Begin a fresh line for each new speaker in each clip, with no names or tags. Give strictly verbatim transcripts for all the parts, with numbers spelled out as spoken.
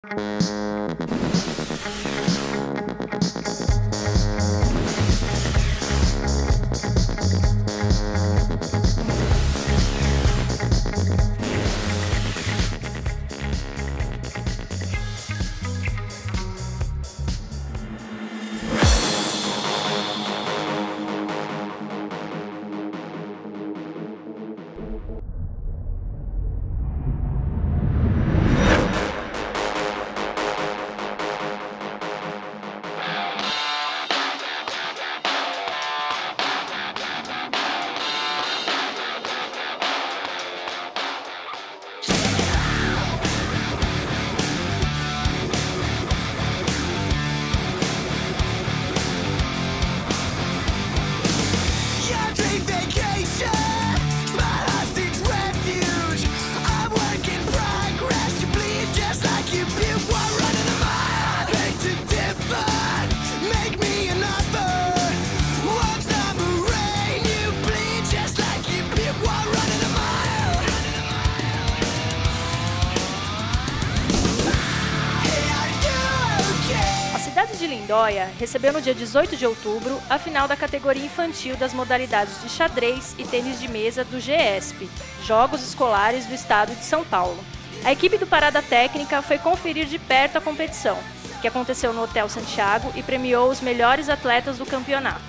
A cidade de Lindóia recebeu no dia dezoito de outubro a final da categoria infantil das modalidades de xadrez e tênis de mesa do G E S P, Jogos Escolares do Estado de São Paulo. A equipe do Parada Técnica foi conferir de perto a competição, que aconteceu no Hotel Santiago e premiou os melhores atletas do campeonato.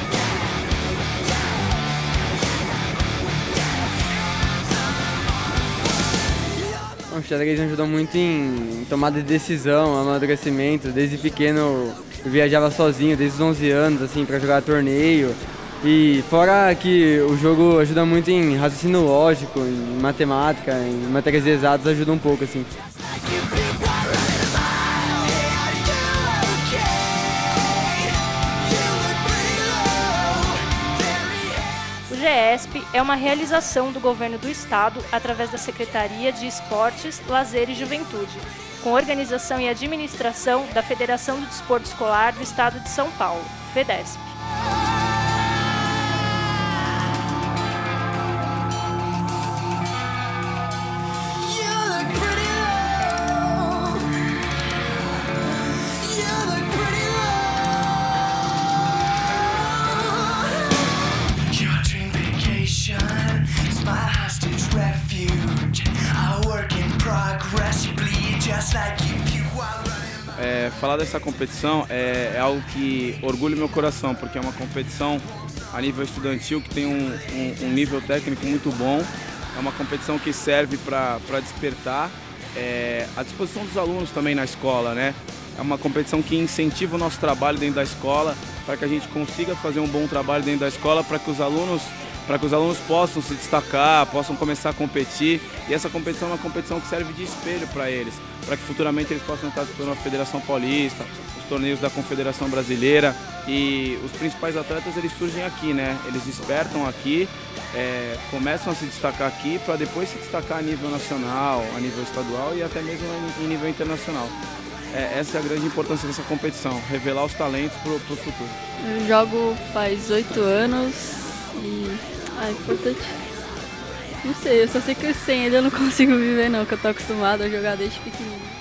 O xadrez me ajudou muito em tomada de decisão, amadurecimento. Desde pequeno eu viajava sozinho, desde os onze anos, assim, para jogar torneio. E fora que o jogo ajuda muito em raciocínio lógico, em matemática, em matérias exatas, ajuda um pouco, assim.
O G E S P é uma realização do Governo do Estado através da Secretaria de Esportes, Lazer e Juventude, com organização e administração da Federação do Desporto Escolar do Estado de São Paulo, FEDESP.
É, falar dessa competição é, é algo que orgulha meu coração, porque é uma competição a nível estudantil que tem um, um, um nível técnico muito bom. É uma competição que serve para despertar é, a disposição dos alunos também na escola, né? É uma competição que incentiva o nosso trabalho dentro da escola, para que a gente consiga fazer um bom trabalho dentro da escola, para que os alunos para que os alunos possam se destacar, possam começar a competir. E essa competição é uma competição que serve de espelho para eles, para que futuramente eles possam estar disputando a Federação Paulista, os torneios da Confederação Brasileira. E os principais atletas, eles surgem aqui, né? Eles despertam aqui, é, começam a se destacar aqui, para depois se destacar a nível nacional, a nível estadual e até mesmo em nível internacional. É, essa é a grande importância dessa competição, revelar os talentos para o futuro.
Eu jogo faz oito anos e ah, é importante. Não sei, eu só sei que sem ele eu não consigo viver não, que eu tô acostumado a jogar desde pequenininho.